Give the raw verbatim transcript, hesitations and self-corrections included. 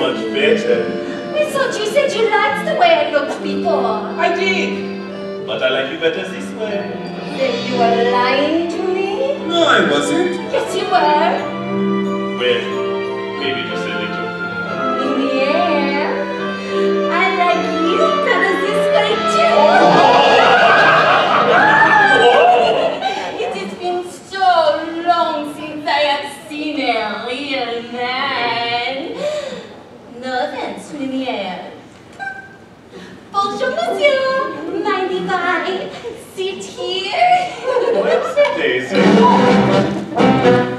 much better. I thought you said you liked the way I looked before. I did. But I like you better this way. Then you were lying to me? No, I wasn't. Yes, you were. Well, maybe just a little. Yeah. I like you better this way too. It has been so long since I have seen a real man. No offense, Lumiere. Bonjour, monsieur. Mind if I sit here? What's the day, sir?